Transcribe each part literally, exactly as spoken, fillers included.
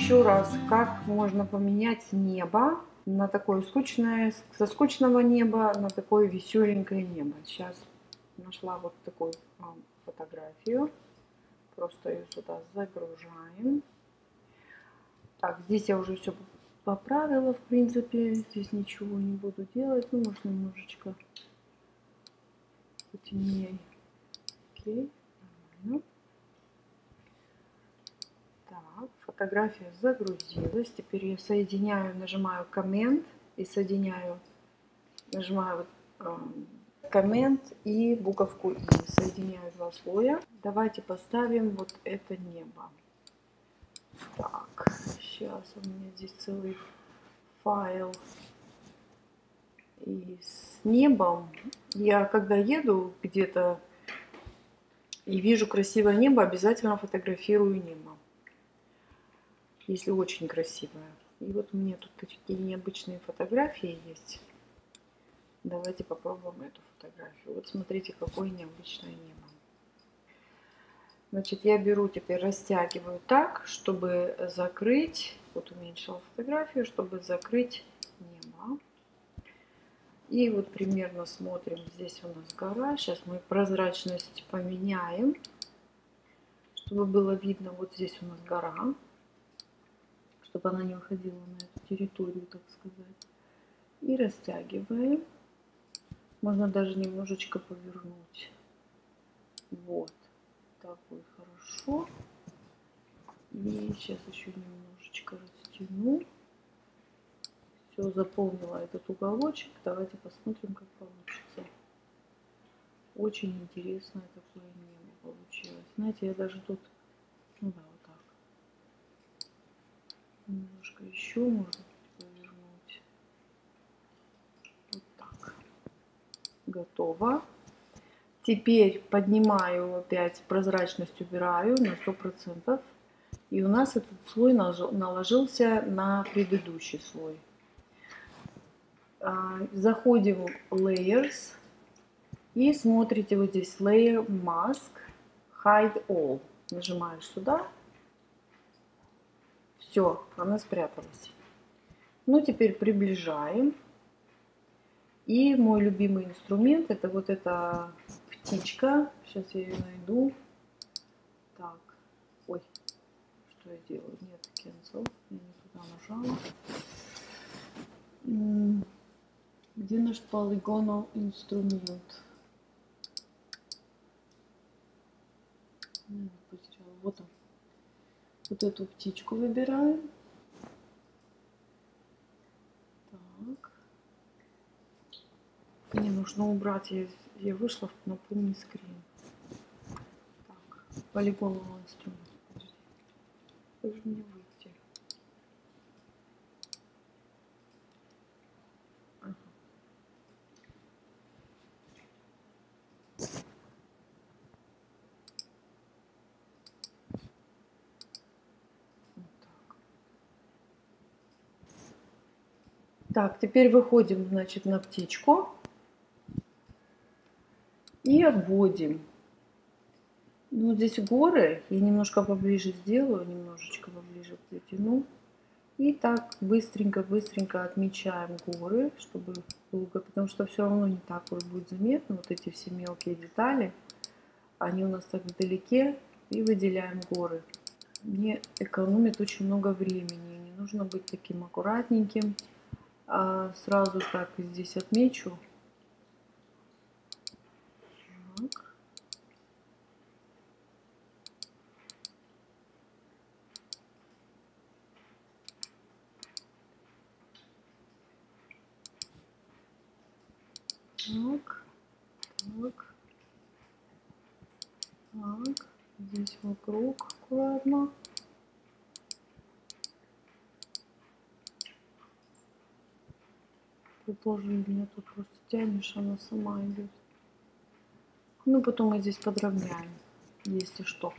еще раз, как можно поменять небо на такое скучное, со скучного неба на такое веселенькое небо. Сейчас нашла вот такую фотографию. Просто ее сюда загружаем. Так, здесь я уже все поправила, в принципе. Здесь ничего не буду делать. Ну, может, немножечко потемнее. Окей, нормально. Так, фотография загрузилась. Теперь я соединяю, нажимаю коммент и соединяю, нажимаю коммент и буковку И. Соединяю два слоя. Давайте поставим вот это небо. Так, сейчас у меня здесь целый файл. И с небом я, когда еду где-то и вижу красивое небо, обязательно фотографирую небо, если очень красивое. И вот у меня тут такие необычные фотографии есть. Давайте попробуем эту фотографию. Вот смотрите, какое необычное небо. Значит, я беру теперь, растягиваю так, чтобы закрыть, вот уменьшила фотографию, чтобы закрыть небо. И вот примерно смотрим, здесь у нас гора. Сейчас мы прозрачность поменяем, чтобы было видно, вот здесь у нас гора, чтобы она не выходила на эту территорию, так сказать. И растягиваем. Можно даже немножечко повернуть. Вот. Так будет хорошо. И сейчас еще немножечко растяну. Все, заполнила этот уголочек. Давайте посмотрим, как получится. Очень интересное такое небо получилось. Знаете, я даже тут, ну да, вот так. Немножко еще можно повернуть. Вот так. Готово. Теперь поднимаю опять, прозрачность убираю на сто процентов. И у нас этот слой наложился на предыдущий слой. Заходим в Layers и смотрите вот здесь Layer Mask Hide All. Нажимаешь сюда. Все, она спряталась. Ну, теперь приближаем. И мой любимый инструмент — это вот эта птичка. Сейчас я ее найду. Так, ой, что я делаю? Нет, cancel. Я не туда нажала. Где наш полигонал инструмент? Вот он. Вот эту птичку выбираем. Так. Мне нужно убрать, я, я вышла на полный скрин. Так, полигонал инструмент. Подожди. Как же мне выйти? Ага. Так, теперь выходим, значит, на птичку и обводим. Ну, здесь горы, я немножко поближе сделаю, немножечко поближе притяну. И так быстренько-быстренько отмечаем горы, чтобы долго, потому что все равно не так уж будет заметно. Вот эти все мелкие детали, они у нас так вдалеке, и выделяем горы. Мне экономит очень много времени, не нужно быть таким аккуратненьким. А сразу так здесь отмечу. Так. Так, так, так, здесь вокруг аккуратно. Ты тоже меня тут просто тянешь, она сама идет. Ну, потом мы здесь подровняем, если что.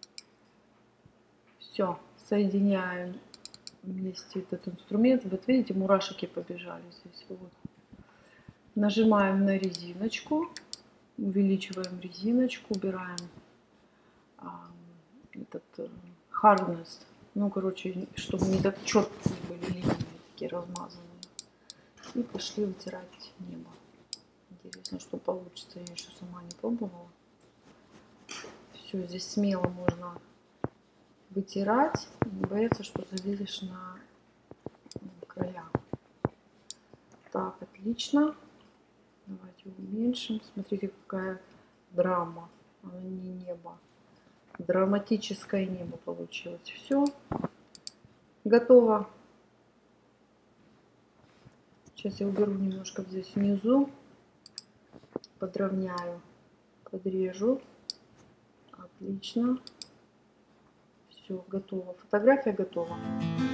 Все, соединяем вместе этот инструмент. Вот видите, мурашки побежали здесь. Вот. Нажимаем на резиночку, увеличиваем резиночку, убираем а, этот hardness Ну, короче, чтобы не так четкие были линии, такие размазанные. И пошли вытирать небо. Интересно, что получится. Я еще сама не пробовала. Все, здесь смело можно вытирать. Не бояться, что залезешь на края. Так, отлично. Давайте уменьшим. Смотрите, какая драма. Она не небо. Драматическое небо получилось. Все. Готово. Сейчас я уберу немножко здесь внизу. Подровняю. Подрежу. Отлично. Все, готово. Фотография готова.